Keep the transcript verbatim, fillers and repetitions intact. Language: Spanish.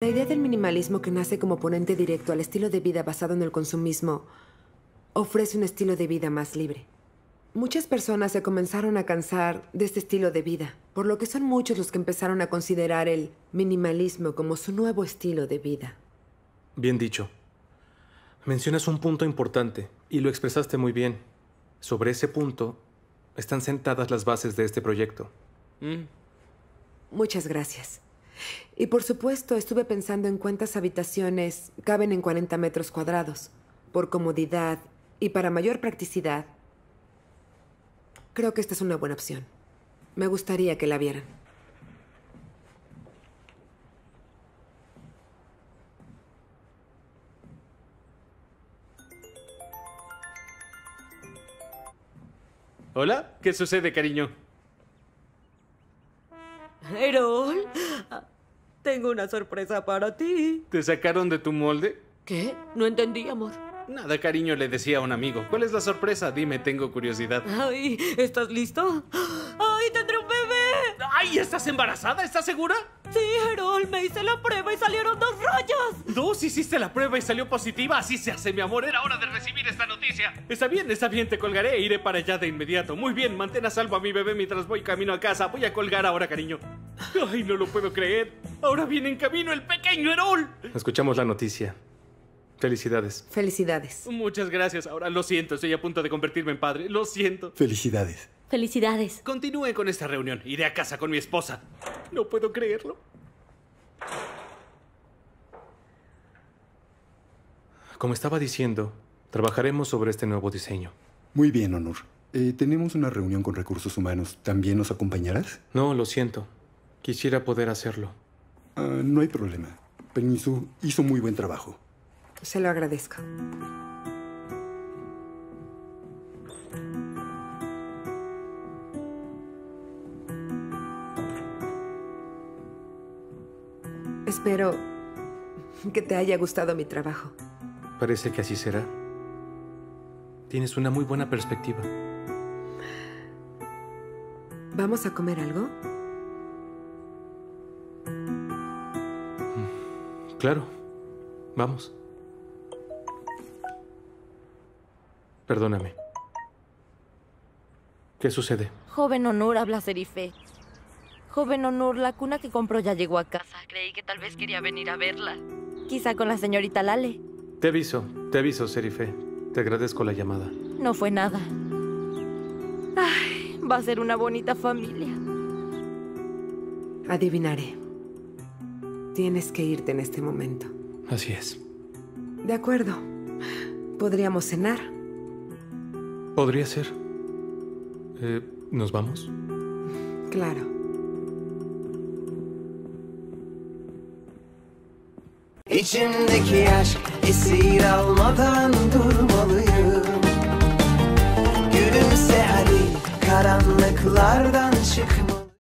La idea del minimalismo, que nace como oponente directo al estilo de vida basado en el consumismo, ofrece un estilo de vida más libre. Muchas personas se comenzaron a cansar de este estilo de vida, por lo que son muchos los que empezaron a considerar el minimalismo como su nuevo estilo de vida. Bien dicho. Mencionas un punto importante, y lo expresaste muy bien. Sobre ese punto están sentadas las bases de este proyecto. Mm. Muchas gracias. Y por supuesto, estuve pensando en cuántas habitaciones caben en cuarenta metros cuadrados. Por comodidad y para mayor practicidad, creo que esta es una buena opción. Me gustaría que la vieran. ¿Hola? ¿Qué sucede, cariño? Erol, tengo una sorpresa para ti. ¿Te sacaron de tu molde? ¿Qué? No entendí, amor. Nada, cariño, le decía a un amigo. ¿Cuál es la sorpresa? Dime, tengo curiosidad. Ay, ¿estás listo? ¡Ay, tendré un bebé! ¡Ay, estás embarazada! ¿Estás segura? Sí, Erol, me hice la prueba y salieron dos rayas. Dos, hiciste la prueba y salió positiva. Así se hace, mi amor. Era hora de recibir esta noticia. Está bien, está bien, te colgaré e iré para allá de inmediato. Muy bien, mantén a salvo a mi bebé mientras voy camino a casa. Voy a colgar ahora, cariño. Ay, no lo puedo creer. Ahora viene en camino el pequeño Erol. Escuchamos la noticia. Felicidades. Felicidades. Muchas gracias. Ahora lo siento, estoy a punto de convertirme en padre. Lo siento. Felicidades. Felicidades. Continúe con esta reunión. Iré a casa con mi esposa. No puedo creerlo. Como estaba diciendo, trabajaremos sobre este nuevo diseño. Muy bien, Onur. Eh, tenemos una reunión con recursos humanos. ¿También nos acompañarás? No, lo siento. Quisiera poder hacerlo. Uh, no hay problema. Peninsu hizo muy buen trabajo. Se lo agradezco. Espero que te haya gustado mi trabajo. Parece que así será. Tienes una muy buena perspectiva. ¿Vamos a comer algo? Claro. Vamos. Perdóname. ¿Qué sucede? Joven Onur, habla Serife. Joven Onur, la cuna que compró ya llegó a casa. Creí que tal vez quería venir a verla. Quizá con la señorita Lale. Te aviso, te aviso, Serife. Te agradezco la llamada. No fue nada. Ay, va a ser una bonita familia. Adivinaré. Tienes que irte en este momento. Así es. De acuerdo. ¿Podríamos cenar? Podría ser. Eh, ¿Nos vamos? Claro. İçimdeki aşk esir almadan durmalıyım. Gülümse hadi karanlıklardan